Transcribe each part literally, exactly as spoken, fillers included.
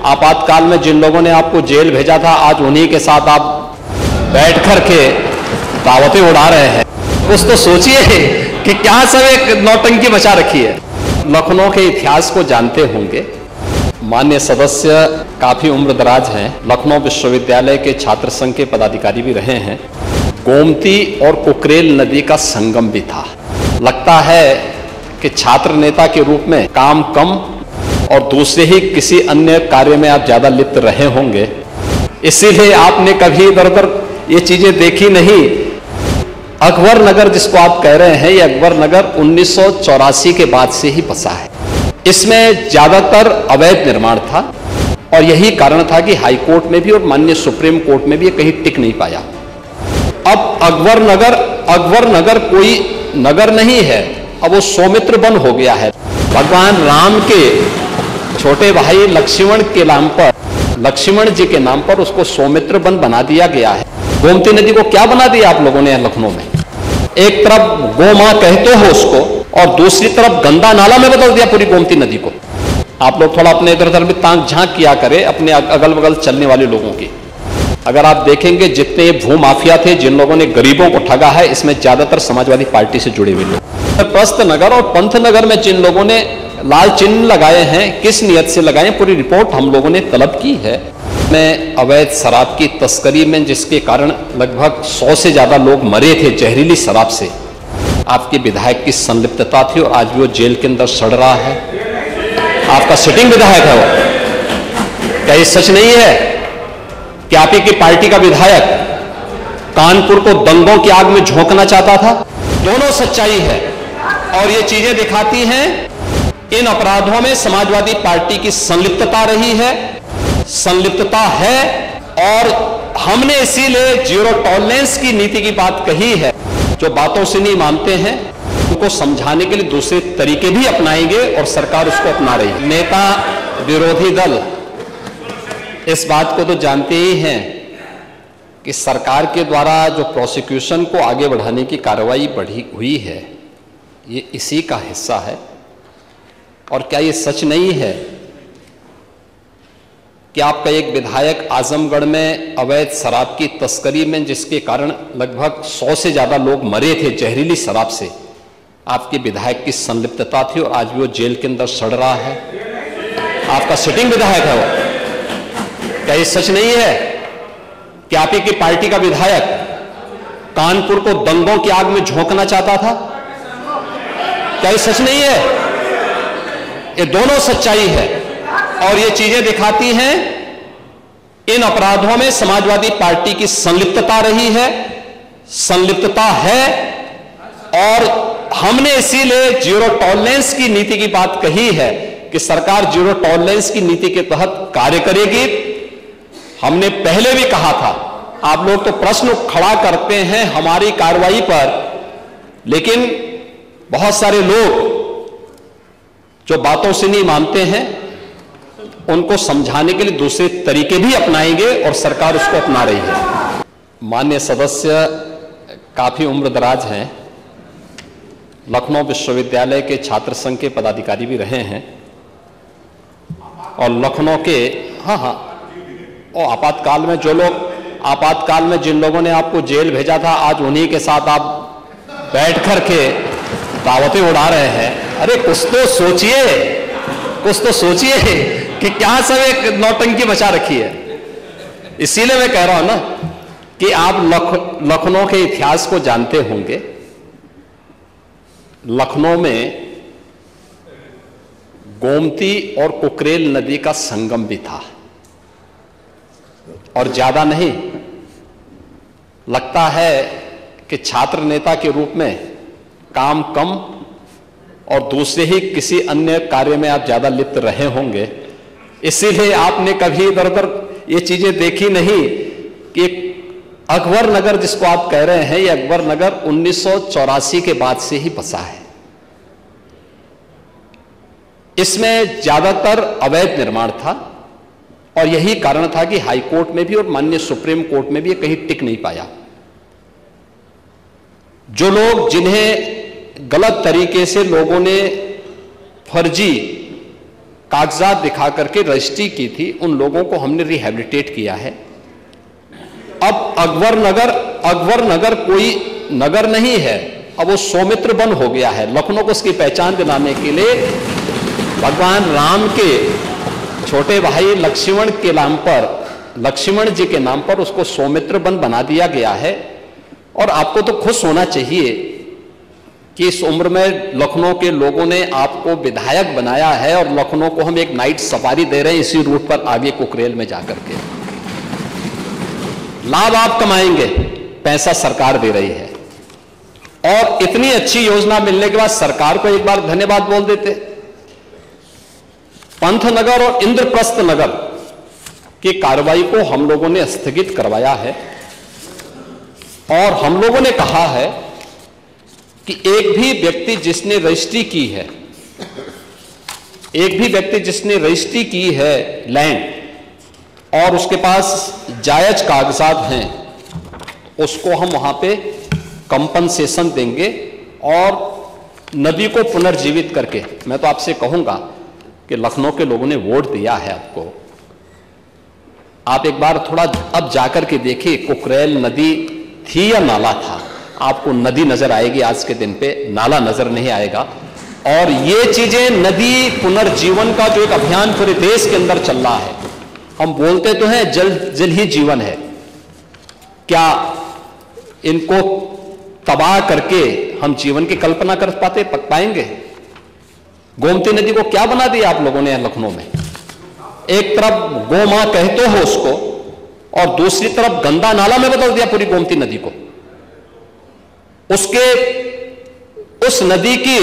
आपातकाल में जिन लोगों ने आपको जेल भेजा था, आज उन्हीं के साथ आप बैठ कर के दावतें उड़ा रहे हैं। कुछ तो सोचिए कि क्या सब एक नौटंकी बचा रखी है। लखनऊ के इतिहास को जानते होंगे। माननीय सदस्य काफी उम्र दराज हैं, लखनऊ विश्वविद्यालय के छात्र संघ के पदाधिकारी भी रहे हैं। गोमती और कुकरेल नदी का संगम भी था। लगता है कि छात्र नेता के रूप में काम कम और दूसरे ही किसी अन्य कार्य में आप ज्यादा लिप्त रहे होंगे, इसीलिए आपने कभी इधर उधर ये चीजें देखी नहीं। अकबर नगर जिसको आप कह रहे हैं, ये अकबर नगर उन्नीस सौ चौरासी के बाद से ही बसा है। इसमें ज्यादातर अवैध निर्माण था और यही कारण था कि हाई कोर्ट में भी और माननीय सुप्रीम कोर्ट में भी ये कहीं टिक नहीं पाया। अब अकबर नगर अकबर नगर कोई नगर नहीं है, अब वो सौमित्र वन हो गया है। भगवान राम के छोटे भाई लक्ष्मण के नाम पर, लक्ष्मण जी के नाम पर उसको सौमित्र वन बना दिया गया है। गोमती नदी को क्या बना दिया आप लोगों ने लखनऊ में? एक तरफ गो मां कहते हो उसको और दूसरी तरफ गंदा नाला में बदल दिया पूरी गोमती नदी को। आप लोग थोड़ा अपने इधर उधर भी ताक झांक किया करें अपने अगल बगल चलने वाले लोगों की। अगर आप देखेंगे जितने भू माफिया थे, जिन लोगों ने गरीबों को ठगा है, इसमें ज्यादातर समाजवादी पार्टी से जुड़े हुए लोग। प्रस्थ नगर और पंथ नगर में जिन लोगों ने लाल चिन्ह लगाए हैं, किस नियत से लगाए, पूरी रिपोर्ट हम लोगों ने तलब की है। में अवैध शराब की तस्करी में जिसके कारण लगभग सौ से ज्यादा लोग मरे थे जहरीली शराब से, आपके विधायक की संलिप्तता थी और आज भी वो जेल के अंदर सड़ रहा है। आपका सिटिंग विधायक है वो। क्या ये सच नहीं है कि आप ही की पार्टी का विधायक कानपुर को दंगों की आग में झोंकना चाहता था? दोनों सच्चाई है और ये चीजें दिखाती हैं इन अपराधों में समाजवादी पार्टी की संलिप्तता रही है, संलिप्तता है। और हमने इसीलिए जीरो टॉलरेंस की नीति की बात कही है। जो बातों से नहीं मानते हैं उनको समझाने के लिए दूसरे तरीके भी अपनाएंगे और सरकार उसको अपना रही है। नेता विरोधी दल इस बात को तो जानते ही हैं कि सरकार के द्वारा जो प्रोसिक्यूशन को आगे बढ़ाने की कार्रवाई बढ़ी हुई है, ये इसी का हिस्सा है। और क्या ये सच नहीं है कि आपका एक विधायक आजमगढ़ में अवैध शराब की तस्करी में जिसके कारण लगभग सौ से ज्यादा लोग मरे थे जहरीली शराब से, आपके विधायक की संलिप्तता थी और आज भी वो जेल के अंदर सड़ रहा है। आपका सिटिंग विधायक है वो। क्या ये सच नहीं है कि आप ही की पार्टी का विधायक कानपुर को दंगों की आग में झोंकना चाहता था? क्या ये सच नहीं है? ये दोनों सच्चाई है और ये चीजें दिखाती हैं इन अपराधों में समाजवादी पार्टी की संलिप्तता रही है, संलिप्तता है। और हमने इसीलिए जीरो टॉलरेंस की नीति की बात कही है कि सरकार जीरो टॉलरेंस की नीति के तहत कार्य करेगी। हमने पहले भी कहा था, आप लोग तो प्रश्न खड़ा करते हैं हमारी कार्रवाई पर, लेकिन बहुत सारे लोग जो बातों से नहीं मानते हैं उनको समझाने के लिए दूसरे तरीके भी अपनाएंगे और सरकार उसको अपना रही है। माननीय सदस्य काफी उम्र दराज हैं, लखनऊ विश्वविद्यालय के छात्र संघ के पदाधिकारी भी रहे हैं और लखनऊ के हाँ हाँ और आपातकाल में जो लोग आपातकाल में जिन लोगों ने आपको जेल भेजा था, आज उन्हीं के साथ आप बैठ कर के दावतें उड़ा रहे हैं। अरे कुछ तो सोचिए, कुछ तो सोचिए कि क्या सब एक नौटंकी बचा रखी है। इसीलिए मैं कह रहा हूं ना कि आप लख, लखनऊ के इतिहास को जानते होंगे। लखनऊ में गोमती और कुकरेल नदी का संगम भी था और ज्यादा नहीं। लगता है कि छात्र नेता के रूप में काम कम और दूसरे ही किसी अन्य कार्य में आप ज्यादा लिप्त रहे होंगे, इसीलिए आपने कभी इधर उधर ये चीजें देखी नहीं कि अकबर नगर जिसको आप कह रहे हैं, ये अकबर नगर उन्नीस सौ चौरासी के बाद से ही बसा है। इसमें ज्यादातर अवैध निर्माण था और यही कारण था कि हाई कोर्ट में भी और माननीय सुप्रीम कोर्ट में भी ये कहीं टिक नहीं पाया। जो लोग, जिन्हें गलत तरीके से लोगों ने फर्जी कागजात दिखा करके रजिस्ट्री की थी, उन लोगों को हमने रिहेबिलिटेट किया है। अब अकबर नगर अकबर नगर कोई नगर नहीं है, अब वो सौमित्र वन हो गया है। लखनऊ को उसकी पहचान दिलाने के लिए भगवान राम के छोटे भाई लक्ष्मण के नाम पर, लक्ष्मण जी के नाम पर उसको सौमित्र वन बना दिया गया है। और आपको तो खुश होना चाहिए कि इस उम्र में लखनऊ के लोगों ने आपको विधायक बनाया है और लखनऊ को हम एक नाइट सफारी दे रहे हैं इसी रूट पर आगे कुकरेल में जाकर के। लाभ आप कमाएंगे, पैसा सरकार दे रही है। और इतनी अच्छी योजना मिलने के बाद सरकार को एक बार धन्यवाद बोल देते। पंथनगर और इंद्रप्रस्थ नगर की कार्रवाई को हम लोगों ने स्थगित करवाया है और हम लोगों ने कहा है कि एक भी व्यक्ति जिसने रजिस्ट्री की है, एक भी व्यक्ति जिसने रजिस्ट्री की है लैंड और उसके पास जायज कागजात हैं, उसको हम वहां पे कंपनसेशन देंगे और नदी को पुनर्जीवित करके। मैं तो आपसे कहूंगा कि लखनऊ के लोगों ने वोट दिया है आपको, आप एक बार थोड़ा अब जाकर के देखिए कुकरेल नदी थी या नाला था। आपको नदी नजर आएगी, आज के दिन पे नाला नजर नहीं आएगा। और ये चीजें नदी पुनर्जीवन का जो एक अभियान पूरे देश के अंदर चल रहा है, हम बोलते तो हैं जल जल ही जीवन है, क्या इनको तबाह करके हम जीवन की कल्पना कर पाते पाएंगे? गोमती नदी को क्या बना दिया आप लोगों ने लखनऊ में? एक तरफ गो मां कहते हो उसको और दूसरी तरफ गंदा नाला में बदल दिया पूरी गोमती नदी को। उसके उस नदी की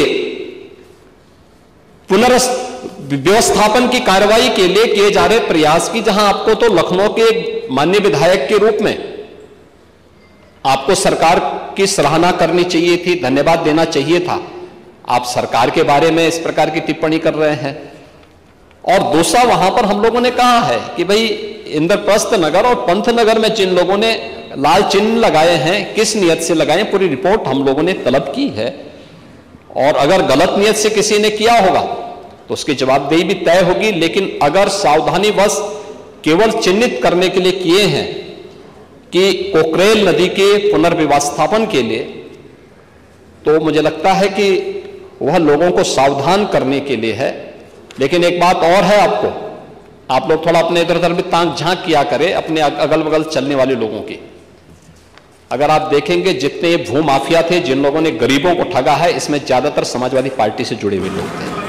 पुनर्व्यवस्थापन की कार्रवाई के लिए किए जा रहे प्रयास की, जहां आपको तो लखनऊ के माननीय विधायक के रूप में आपको सरकार की सराहना करनी चाहिए थी, धन्यवाद देना चाहिए था। आप सरकार के बारे में इस प्रकार की टिप्पणी कर रहे हैं। और दूसरा, वहां पर हम लोगों ने कहा है कि भाई इंद्रप्रस्थ नगर और पंथनगर में जिन लोगों ने लाल चिन्ह लगाए हैं, किस नियत से लगाए, पूरी रिपोर्ट हम लोगों ने तलब की है। और अगर गलत नियत से किसी ने किया होगा तो उसकी जवाबदेही भी तय होगी। लेकिन अगर सावधानीवश केवल चिन्हित करने के लिए किए हैं कि कोकरेल नदी के पुनर्व्यवस्थापन के लिए, तो मुझे लगता है कि वह लोगों को सावधान करने के लिए है। लेकिन एक बात और है, आपको आप लोग थोड़ा अपने इधर उधर भी ताक झांक किया करें अपने अगल बगल चलने वाले लोगों की। अगर आप देखेंगे जितने भू माफिया थे, जिन लोगों ने गरीबों को ठगा है, इसमें ज्यादातर समाजवादी पार्टी से जुड़े हुए लोग थे।